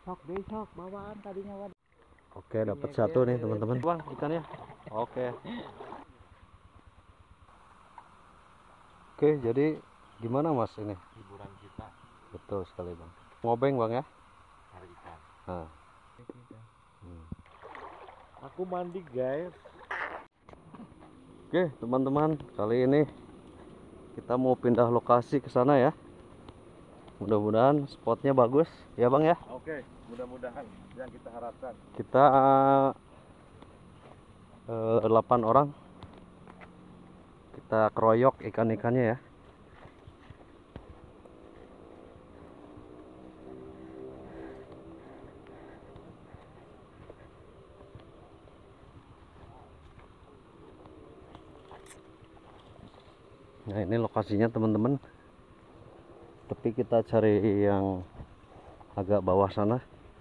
Sok besok bawaan tadinya wadah. Oke, dapat satu nih teman-teman. Bang, ikannya. Oke. Oke, jadi gimana Mas ini? Hiburan kita Betul sekali Bang. Ngobeng Bang ya? cari ikan. Nah. Aku mandi guys. Oke teman-teman, kali ini kita mau pindah lokasi ke sana ya. Mudah-mudahan spotnya bagus ya Bang ya. Oke, mudah-mudahan yang kita harapkan. Kita 8 orang. Kita keroyok ikan-ikannya ya. Nah ini lokasinya teman-teman, tapi kita cari yang agak bawah sana.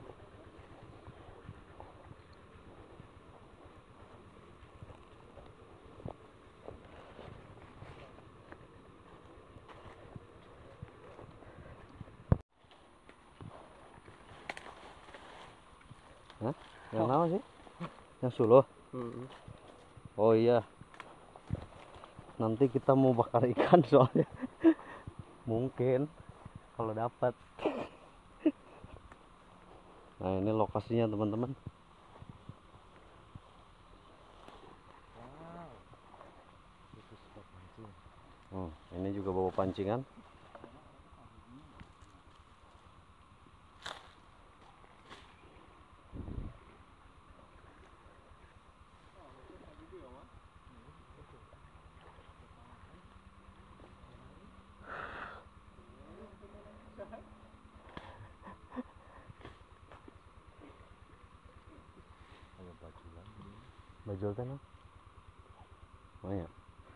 Hah? Yang mana sih? Yang Suluh? Oh iya, nanti kita mau bakar ikan soalnya. Mungkin kalau dapat. Nah ini lokasinya teman-teman. Itu spot mancing. Ini juga bawa pancingan. Bajul kan? Oh ya.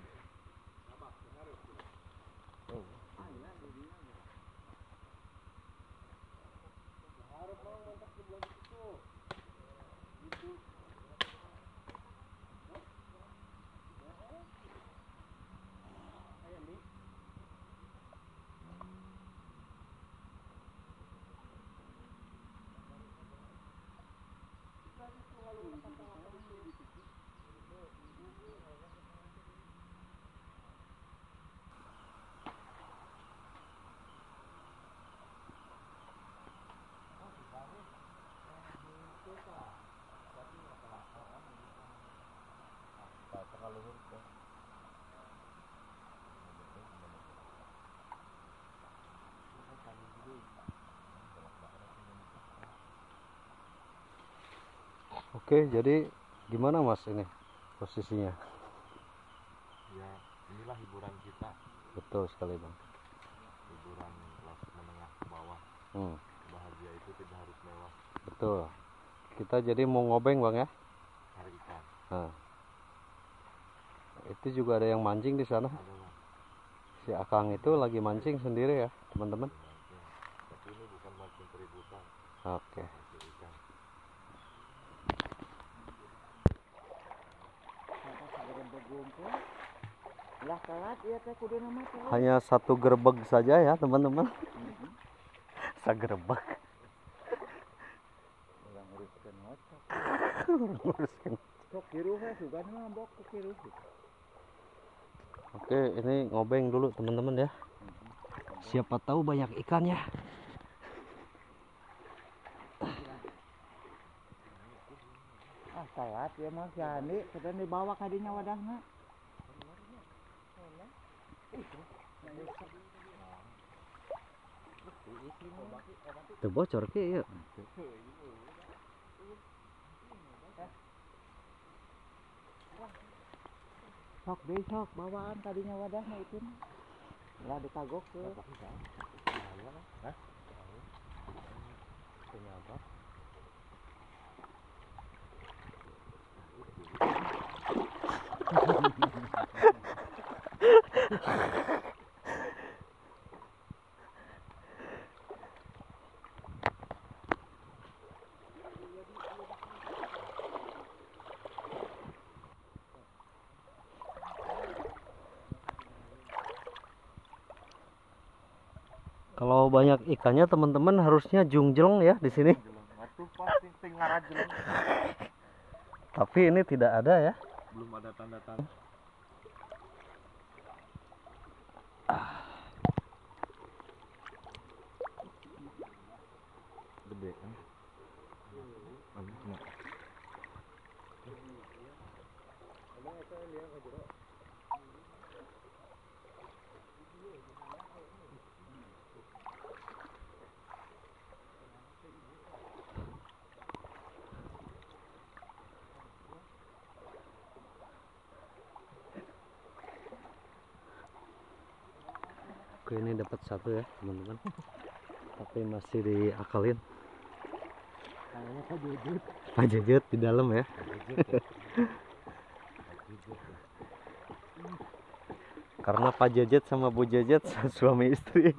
Oke, jadi gimana Mas ini posisinya? Ya, inilah hiburan kita. Betul sekali Bang. Hiburan kelas menengah ke bawah. Bahagia itu tidak harus mewah. Betul. Kita jadi mau ngobeng Bang ya? Cari ikan. Nah, itu juga ada yang mancing di sana. Ada Bang. Si Akang itu lagi mancing sendiri ya teman-teman. Tapi ini bukan mancing keributan. Oke. Cari ikan. Lah kalat ya teh kudu nama teh. Hanya satu gerbek saja ya teman-teman. Sagerbek. Orang uruskeun ngocok. Nguruskan. Sok kiruh we sugan ngambok ke kiruh. Oke, ini ngobeng dulu teman-teman ya. Siapa tahu banyak ikannya. Ah kalat ya Mas Yani, sedang dibawa kadinya wadahna. Tuh bocor ke ya. Sok besok bawaan tadinya wadahna itu. Lah dikagok ke. Kalau banyak ikannya teman-teman harusnya jungjlong ya di sini. tuh pasti tinggal aja. Tapi ini tidak ada ya. Belum ada tanda-tanda. Gede kan? Nah. Oke, ini dapat satu ya teman-teman. Tapi masih diakalin. Kayaknya Pak Jujut. Pak Jejut di dalam ya. Karena Pak Jejet sama Bu Jejet suami istri.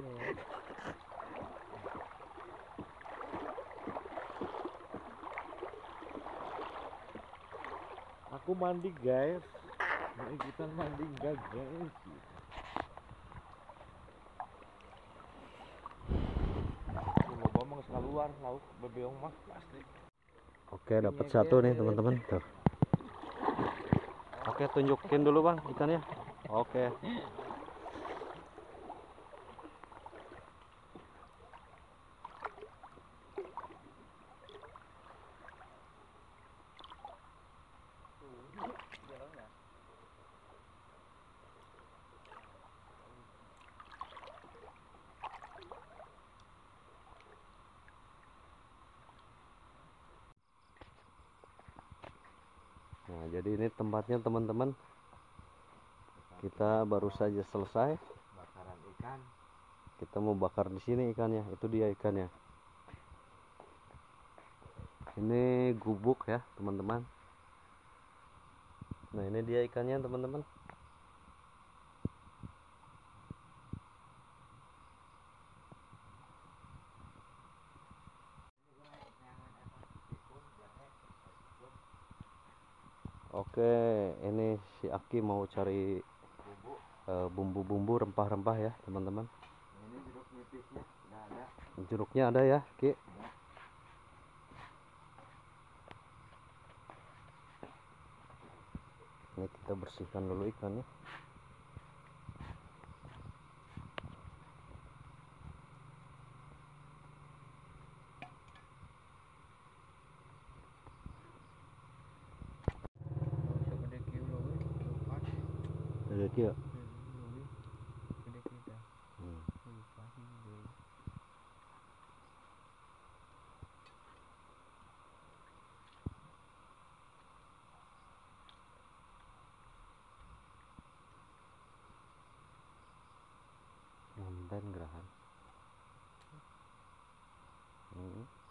Aku mandi guys. Mau ikutan mandi enggak guys? Coba mau keluar lauk bebeong mah asli. Oke, dapat satu nih teman-teman. Tuh. Oke, tunjukin dulu bang ikannya. Oke. Nah, jadi ini tempatnya teman-teman. Kita baru saja selesai. Bakaran ikan. Kita mau bakar di sini ikannya. Itu dia ikannya. Ini gubuk ya, teman-teman. Nah, ini dia ikannya, teman-teman. Oke, ini si Aki mau cari bumbu-bumbu rempah-rempah ya, teman-teman. Ini jeruk nipisnya nggak ada. Jeruknya ada ya, Ki. Ini kita bersihkan dulu ikannya. Ada Ki ya? Lamben gerahan.